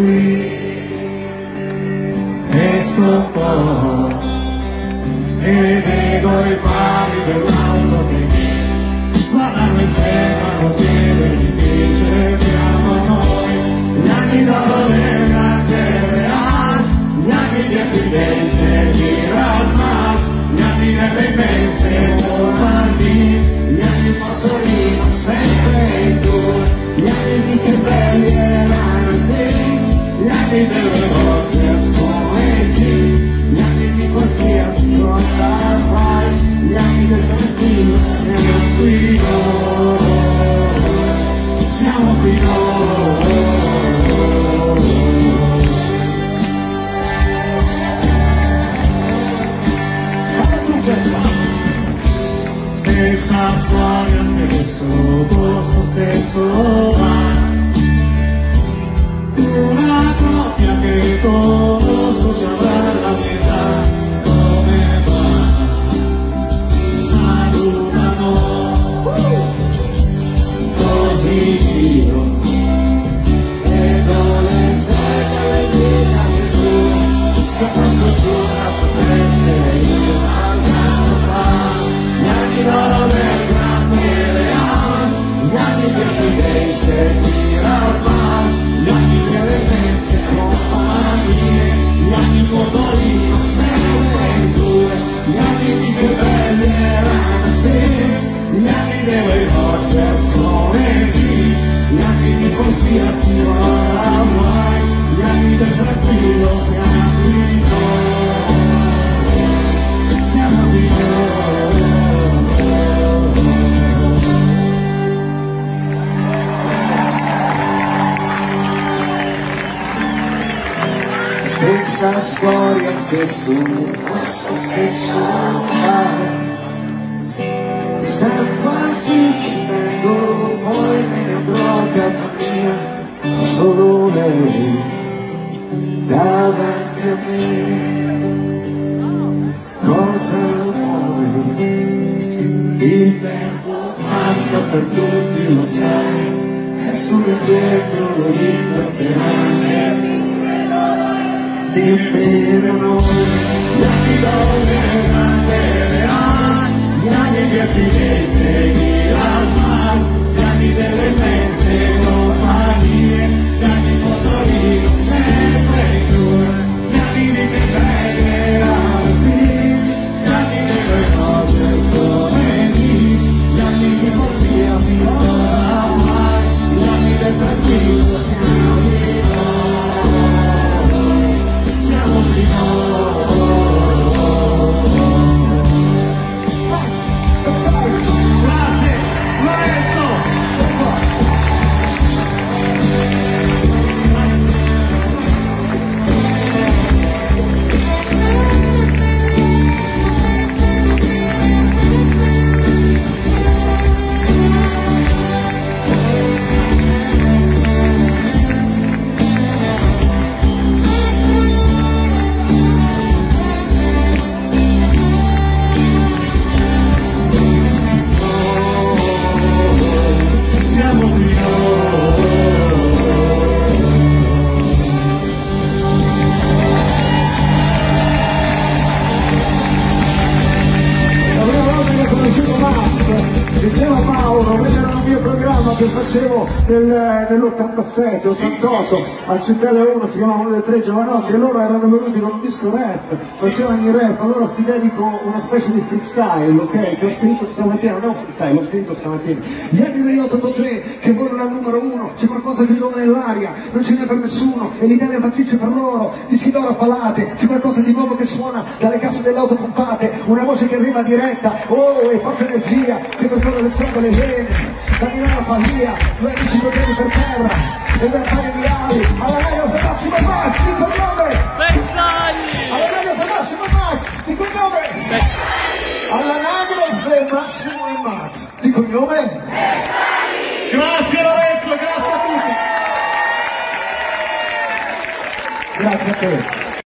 qui, esco un po' e vedo i fari dell'auto che guardano e sembrano pieni di cerchiamo noi, gli anni d'ore grande real, gli anni di evidenze di Ralmas, gli anni delle immense domani, gli anni motorino sempre in due, gli anni di che belli erano gli anni delle rose come gli anni di qualsiasi cosa fai, gli anni del tranquillo, siamo qui noi, siamo qui noi. Stessa storia, stesso posto, stesso bar, una coppia che conosco ci avrà la mia età, come va? Salutano, così io vedo le stelle di tu, che quando tu la potente io andavo fa, gli anni d'oro del grande real, gli anni per cui devi seguire ormai, gli anni delle immense compagnie, gli anni motorino sempre in due, gli anni di che belli erano gli anni delle Rogers come Gis, gli anni di qualsiasi ora vuoi, gli anni del tranquillo siamo qui noi, siamo qui noi. Stessa storia, stesso posto, stesso mare, quasi ci vengo, poi me ne andrò a casa mia, solo lei davanti a me. Cosa vuoi? Il tempo passa per tutti, lo sai, è solo indietro l'importante. Dimmi da noi, gli anni d'ore grande real, gli anni di evidenze di Ralmas, gli anni delle immense compagnie, gli anni motorino sempre in due, gli anni di che belli erano gli anni delle cose come Gis, gli anni di qualsiasi cosa mai, gli anni del tranquillo siamo di noi, siamo di noi. Diceva Paolo, questo era un mio programma che facevo nell'87, 88, al Cittadella 1, si chiamava Uno dei Tre Giovanotti, e loro erano venuti con un disco rap, facevano i rap, allora ti dedico una specie di freestyle, ok? Che ho scritto stamattina, non è un freestyle, l'ho scritto stamattina. Gli anni degli 883 che volano al numero 1, c'è qualcosa di nuovo nell'aria, non ce n'è per nessuno, e l'Italia impazzisce per loro, dischi d'oro a palate, c'è qualcosa di nuovo che suona dalle casse delle auto pompate, una voce che arriva diretta, oh, e forza energia, che percorre le strade e le vene, da Milano a Pavia, 25 piedi per terra, e per fare di ali, alla radio per Massimo Max, di cognome! Alla radio per Massimo Max, di cognome! Alla radio per Massimo e Max, di cognome? Grazie Lorenzo, grazie a tutti! Grazie a te!